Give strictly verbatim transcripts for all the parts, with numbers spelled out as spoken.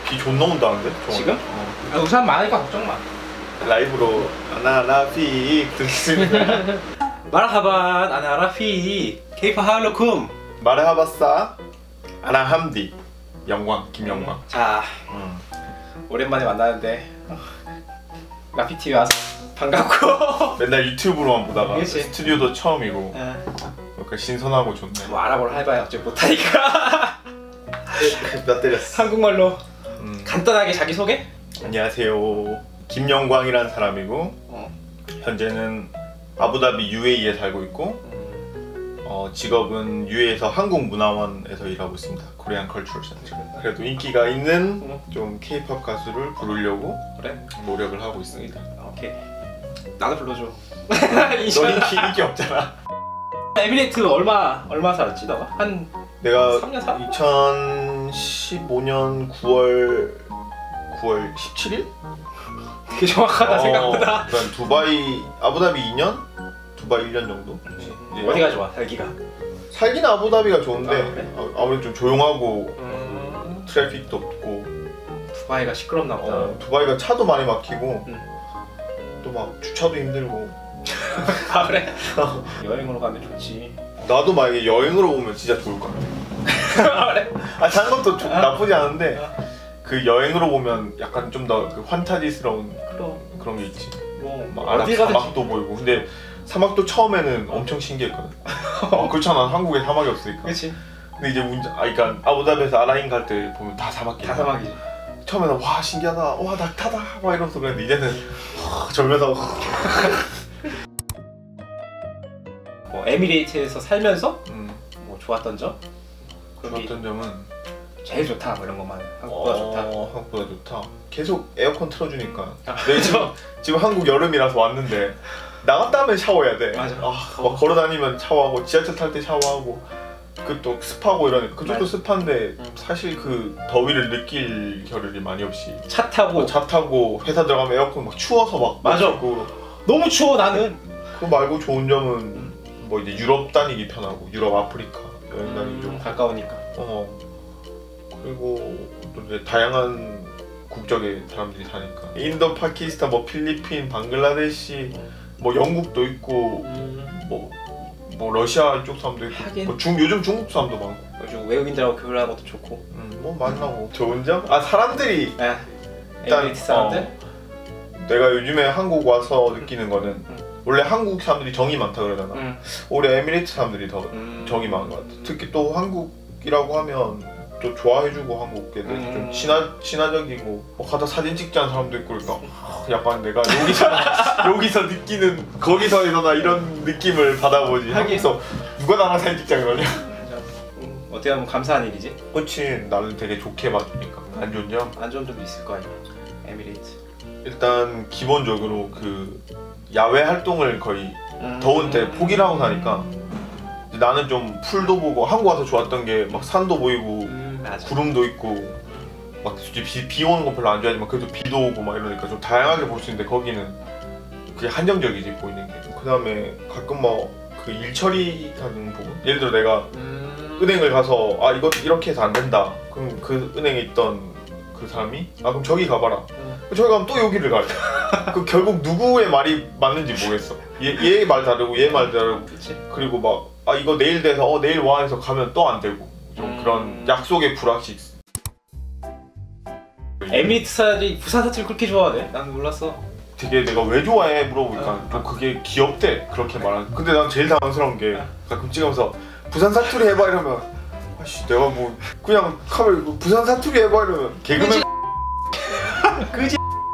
비 존나 온다는데? 지금? 어. 아, 우산 많으니까 걱정 마. 라이브로 아나 라픽 들으시는 거야? 마라하반 아나 라피 케이파 할로쿰. 마르하바싸 아나 함디 영광 김영광. 자 음. 오랜만에 만나는데 라피티비 와서 반갑고 맨날 유튜브로만 보다가 그치. 스튜디오도 처음이고 뭔가 신선하고 좋네. 뭐 알아보라 해봐야 어째 못하니까. 몇 때렸어. 한국말로 음. 간단하게 자기소개? 안녕하세요, 김영광이라는 사람이고 어. 현재는 아부다비 유에이에 살고 있고 음. 어, 직업은 유에이에서 한국문화원에서 일하고 있습니다. 코리안 컬처럴 센터. 그래도 인기가 있는 음. 좀 케이팝 가수를 부르려고 그래? 노력을 하고 있습니다. 오케이. 나도 불러줘. 너 인기, 인기 없잖아. 에미레이트 얼마 얼마 살았지 너가? 한 내가 삼 년 살았나? 이천십오 년 구월 구월 십칠 일? 되게 정확하다 어, 생각보다. 그다음 두바이 아부다비 이 년? 두바이 일 년 정도? 이제 어디가 좋아 살기가? 살기는 아부다비가 좋은데 아, 그래? 아, 아무래도 좀 조용하고 음... 트래픽도 없고 두바이가 시끄럽나 보다. 어, 두바이가 차도 많이 막히고 음. 또 막 주차도 힘들고. 아 그래? 여행으로 가면 좋지. 나도 만약에 여행으로 오면 진짜 좋을 것 같아. 아 그래? 아 자는 것도 좀 아. 나쁘지 않은데 아. 그 여행으로 보면 약간 좀 더 그 환타지스러운 그럼 그런 게 있지. 뭐 막 아랍 어디 가든지. 사막도 보이고. 근데 사막도 처음에는 엄청 신기했거든. 어, 그렇잖아, 한국에 사막이 없으니까. 그렇지. 근데 이제 문제, 아 그러니까 아부다비에서 아라인 갈 때 보면 다 사막이야. 다 사막이지. 처음에는 와 신기하다, 와 낙타다 막 이러면서 그랬는데 이제는 와, 절면서. 뭐 에미레이트에서 살면서 음, 뭐 좋았던 점? 거기 좋았던 점은 제일 좋다 뭐 이런 것만 한국보다 어, 좋다. 한국보다 좋다. 계속 에어컨 틀어주니까. 아, 내 지금 지금 한국 여름이라서 왔는데 나갔다 하면 샤워해야 돼. 맞아. 아, 막 걸어 다니면 샤워하고 지하철 탈 때 샤워하고 그 또 습하고 이러니까 그쪽도 맞아. 습한데 음. 사실 그 더위를 느낄 겨를이 많이 없이 차 타고 뭐 차 타고 회사 들어가면 에어컨 막 추워서 막 맞아. 고 너무 추워 나는. 그거 말고 좋은 점은 뭐 이제 유럽 다니기 편하고 유럽 아프리카 여행 다니기 좋고 음, 가까우니까. 어 그리고 또 이제 다양한 국적의 사람들이 사니까 인도, 파키스탄, 뭐 필리핀, 방글라데시, 뭐 영국도 있고 음, 뭐, 뭐 러시아 쪽 사람도 있고 하긴. 뭐 중, 요즘 중국 사람도 많고 요즘 외국인들하고 교류하는 것도 좋고. 음, 뭐 만나고 좋은 점? 아 사람들이 아, 일단, 에미레이트 사람들. 어, 내가 요즘에 한국 와서 느끼는 거는 음. 원래 한국 사람들이 정이 많다 그러잖아. 음. 올해 에미레이트 사람들이 더 음. 정이 많은 것 같아. 특히 또 한국이라고 하면 또 좋아해주고 한국 애들 음. 좀 친화, 친화적이고 뭐 가다 사진 찍자는 사람도 있고 그러니까 하, 약간 내가 여기서 여기서 느끼는 거기서 일어나 이런 느낌을 받아보지. 한국에서 누가 나랑 사진 찍자 그러냐. 음, 어떻게 하면 감사한 일이지. 그렇지, 나를 되게 좋게 봐주니까. 안 좋은 점? 안 좋은 점도 있을 거 아니야. 에미레이트. 일단 기본적으로 그 야외 활동을 거의 음. 더운 때 포기를 하고 사니까 나는 좀 풀도 보고 한국 와서 좋았던 게 막 산도 보이고 음, 맞아. 구름도 있고 막 비, 비 오는 거 별로 안 좋아하지만 그래도 비도 오고 막 이러니까 좀 다양하게 볼 수 있는데 거기는 그게 한정적이지 보이는 게. 그 다음에 가끔 뭐 그 일 처리하는 부분, 예를 들어 내가 음. 은행을 가서 아 이거 이렇게 해서 안 된다 그럼 그 은행에 있던 그 사람이 아 그럼 저기 가봐라. 음. 저기 가면 또 여기를 가래. 그 결국 누구의 말이 맞는지 모르겠어. 얘 말 다르고 얘 말 다르고. 그치. 그리고 막 아 이거 내일 돼서 어 내일 와 해서 가면 또 안 되고 좀 음. 그런 약속의 불확실. 에미레이트 사람들이 부산 사투리 그렇게 좋아하네? 난 몰랐어. 되게 내가 왜 좋아해 물어보니까 어. 좀 그게 귀엽대 그렇게 말하는. 근데 난 제일 당황스러운 게 가끔 찍으면서 부산 사투리 해봐 이러면 아씨 내가 뭐 그냥 카메라 부산 사투리 해봐 이러면 개그맨 그지.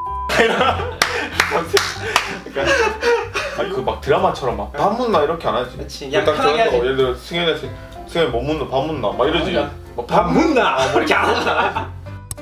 그러니까 아니 그 막 드라마처럼 막 밥 묻나 이렇게 안 하지. 그렇지. 그냥 그냥 편하게 하지. 예를 들어 승현이 승현이 뭐 묻나 밥 묻나 막 이러지. 맞아. 막 밥 묻나? 뭐 이렇게 안 하잖아.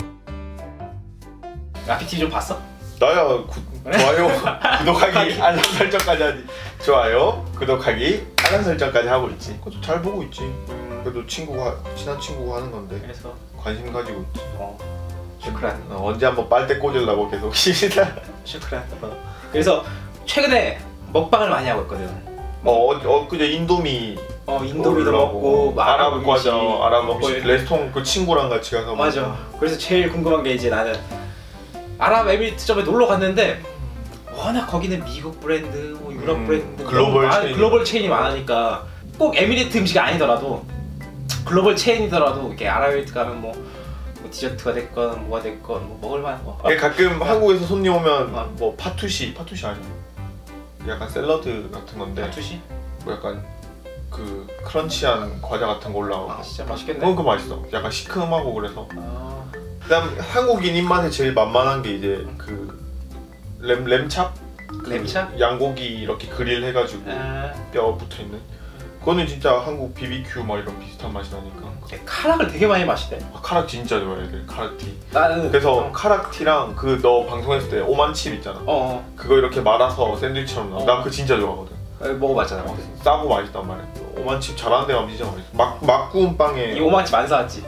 라피티비 좀 봤어? 나야 구, 좋아요 구독하기 알람 설정까지 하지. 좋아요 구독하기 알람 설정까지 하고 있지. 그것도 잘 보고 있지. 그래도 친구가 친한 친구가 하는 건데 그래서 관심 가지고 있지. 어 슈크란. 어, 언제 한번 빨대 꽂으려고 계속 시시다. 슈크란. 그래서 최근에 먹방을 많이 하고 있거든. 어, 어 그제 인도미 어 인도미도 올라오고. 먹고 뭐 아랍 과자, 음식 아랍 먹고 음식 레스토랑 그 친구랑 같이 가서 맞아. 먹고. 그래서 제일 궁금한 게 이제 나는 아랍에미리트점에 놀러 갔는데 워낙 거기는 미국 브랜드, 뭐 유럽 음, 브랜드, 글로벌 많- 체인이 글로벌 체인이 많으니까 꼭 에미리트 음식이 아니더라도 글로벌 체인이더라도 이렇게 아랍에미리트 가면 뭐, 뭐 디저트가 됐건 뭐가 됐건 뭐 먹을 만한 거. 예, 가끔 한국에서 손님 오면 어. 뭐 파투시, 파투시 아니야? 약간 샐러드 같은 건데 파투시? 뭐 약간 그 크런치한 과자 같은 거 올라오고. 아 진짜 맛있겠네. 그건 그 맛있어. 약간 시큼하고 그래서. 아, 그다음 한국인 입맛에 제일 만만한 게 이제 그 램, 램찹? 그 램찹? 양고기 이렇게 그릴 해가지고 아, 뼈 붙어 있는. 그거는 진짜 한국 비비큐 막 이런 비슷한 맛이 나니까. 카락을 되게 많이 마시대. 아, 카락 진짜 좋아해, 애들 카락티. 나는 그래서 어, 카락티랑 그 너 방송했을 때 오만칩 있잖아. 어, 그거 이렇게 말아서 샌드위치처럼 나와. 어. 나 그거 진짜 좋아하거든. 어 먹어봤잖아. 어, 싸고 맛있단 말이야. 오만칩 잘하는 데가 진짜 맛있어. 막, 막 구운 빵에 이 오만치 만 사왔지.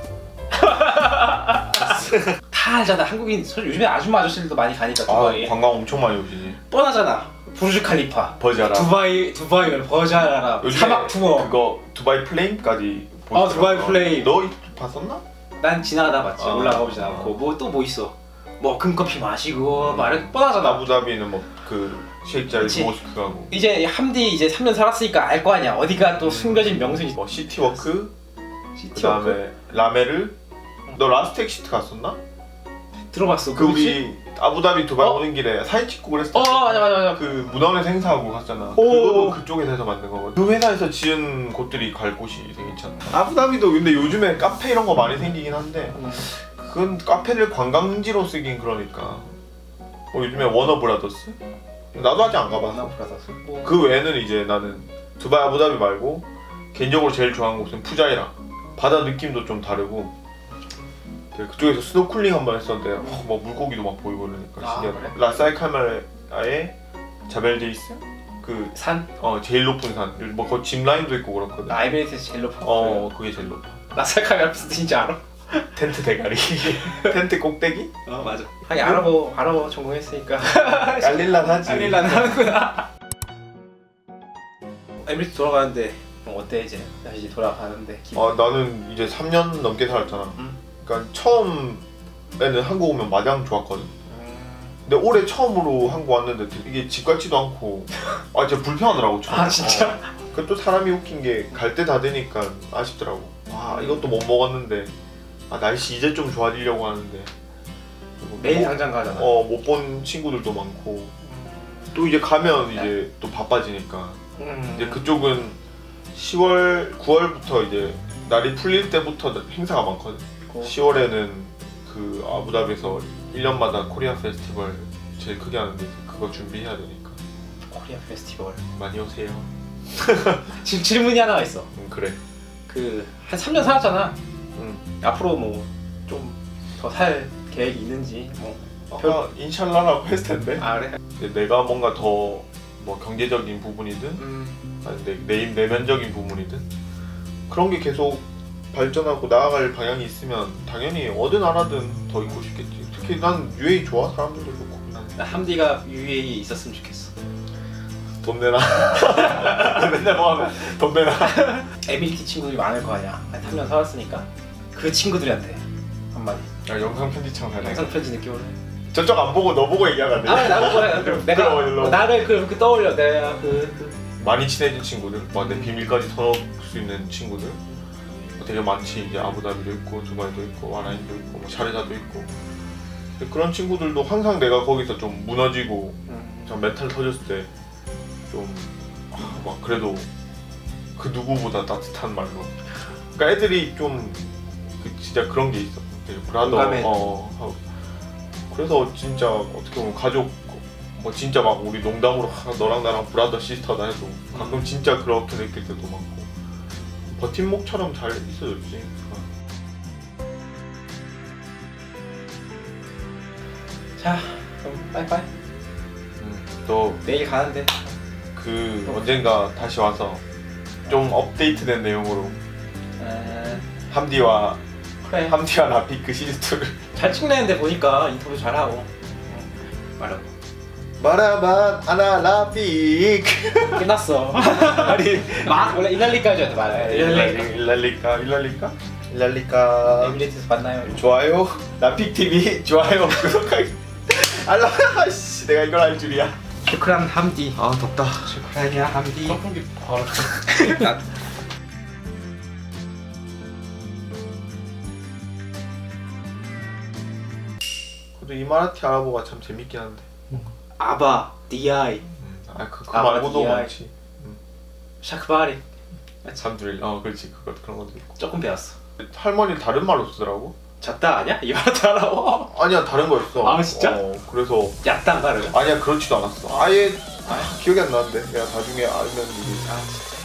다 알잖아. 한국인 요즘에 아줌마 아저씨들도 많이 가니까 아, 두바이. 관광 엄청 많이 오시지. 뻔하잖아. 부르즈 칼리파. 버자라. 두바이 두바이를 버자라. 요즘에 사막 투어. 그거 두바이 플레임까지 어, 두바이 플레임. 너 봤었나? 난 지나가다 봤지. 아, 올라가 보진 않고. 뭐 또 뭐 있어? 뭐 금커피 마시고 말은 뻔하잖아. 아부다비는 뭐 그 셰이크자리 그치. 모스크 가고 이제 함디 이제 삼 년 살았으니까 알 거 아니야. 어디가 또 숨겨진 명소지. 뭐 시티워크 시티워크 그다음에 라메르. 너 라스트 엑시트 갔었나? 들어봤어. 그 그거지? 우리 아부다비 두바이 어? 오는 길에 사진 찍고 그랬을 어 때 맞아 맞아 맞아. 그 문화원에서 행사하고 갔잖아. 오. 그거도 그쪽에서 해서 만든 거거든. 그 회사에서 지은 곳들이 갈 곳이 되게 괜찮아. 아부다비도 근데 요즘에 카페 이런 거 많이 생기긴 한데 그건 카페를 관광지로 쓰긴 그러니까. 뭐 요즘에 워너브라더스? 나도 아직 안 가봤어. 브라더스. 뭐 그 외에는 이제 나는 두바이 아부다비 말고 개인적으로 제일 좋아하는 곳은 푸자이라. 바다 느낌도 좀 다르고 그쪽에서 스노클링 한번 했었는데 어, 뭐 물고기도 막 보이고 그러니까 아, 신기하다. 그래? 라사이 카메라의 자벨데이스? 그 산? 어 제일 높은 산. 뭐 거기 짚 라인도 있고 그렇거든. 아이베리트에서 제일 높은 어 그게 제일 높아. 라사카메라 무슨 뜻인지 알아? 텐트 대가리. 텐트 꼭대기? 어 맞아. 하긴 아랍어 아랍어 전공했으니까 깔릴란 하지. 할릴란 하는구나. 에미리트 돌아가는데 어, 어때 이제 다시 돌아가는데 기분? 아 나는 이제 삼 년 넘게 살았잖아. 음. 그러니까 처음에는 한국 오면 마냥 좋았거든. 음. 근데 올해 처음으로 한국 왔는데 이게 집 같지도 않고 아 진짜 불편하더라고 처음. 아 진짜? 그 또 사람이 웃긴 게 갈 때 다 되니까 아쉽더라고. 와 이것도 못 먹었는데 아 날씨 이제 좀 좋아지려고 하는데 내일 당장 가잖아. 어 못 본 친구들도 많고 또 이제 가면 이제 또 바빠지니까 음. 이제 그쪽은 시월 구월부터 이제 날이 풀릴 때부터 행사가 많거든. 있고. 시월에는 그 아부다비에서 일 년마다 코리아 페스티벌 제일 크게 하는데 그거 준비해야 되니까 코리아 페스티벌. 많이 오세요. 지금 질문이 하나가 있어. 응 그래. 그 한 삼 년 살았잖아. 응. 앞으로 뭐 좀 더 살 계획이 있는지 뭐. 아까 인샬라라고 했을 텐데 아 그래? 근데 내가 뭔가 더 뭐 경제적인 부분이든 음. 아니 내, 내 내면적인 부분이든 그런 게 계속 발전하고 나아갈 방향이 있으면 당연히 어느 나라든 더 있고 싶겠지. 특히 난 유에이 좋아. 사람들도 좋고 난 나 함디가 유에이에 있었으면 좋겠어. 돈 내놔. 맨날 뭐하면 돈 내놔. 에미리티 친구들이 많을 거 아니야. 한 삼 년 살았으니까 그 친구들한테 한마디. 야 영상 편지창 해라. 영상 편지 느낌으로. 저쪽 안 보고 너 보고 얘기하면 안 돼. 아 나도 그래. 그럼 내가 그럼 일로. 나를 그, 그 떠올려. 내가 그, 그 많이 친해진 친구들, 막 내 비밀까지 털어볼 수 있는 친구들 되게 많지. 이제 아부다비도 있고 두바이도 있고 와라인도 있고 뭐 샤르자도 있고. 근데 그런 친구들도 항상 내가 거기서 좀 무너지고 음. 좀 멘탈 터졌을 때 좀 막 그래도 그 누구보다 따뜻한 말로. 그러니까 애들이 좀 그 진짜 그런 게 있어. 되게 브라더. 공감해. 어. 하고. 그래서 진짜 어떻게 보면 가족 뭐 진짜 막 우리 농담으로 하, 너랑 나랑 브라더 시스터다 해도 가끔 진짜 그렇게 느낄 때도 많고 버팀목처럼 잘 있어줬지. 자 그럼 빠이빠이. 음, 또 내일 가는데. 그 언젠가 다시 와서 좀 업데이트된 내용으로 에... 함디와 그래. 함디와 라피크 시즌 이를 잘 찍내는데 보니까 인터뷰 잘하고. 응. 말하고. 마라만 아나라픽. 끝났어. 아니 막 원래 일랄리까지였다 말해. 일랄리까 일랄리까 일랄리까. 에미레이트에서 만나요. 좋아요. 라픽 티비 좋아요. 구독하기. 알람. 씨, 내가 이걸 할 줄이야. 슈크란 함디. 아 덥다. 슈크란이야 함디. 선풍기 바로. 그래도 이마라티 아라보가 참 재밌긴 한데. 아바 디아이. 음, 아 그, 그 아바 말고도 디아이. 많지. 샤크바리. 잠들. 어 그렇지 그거 그런 것도 있고. 조금 배웠어. 할머니 다른 말로 쓰더라고. 잤다 아니야? 이마라티 알아? 아니야 다른 거였어. 아, 진짜? 어 그래서 얕다 다르. 아니야 그렇지도 않았어. 아예 아, 기억이 안 나는데 내가 나중에 알면 이게. 아 진짜.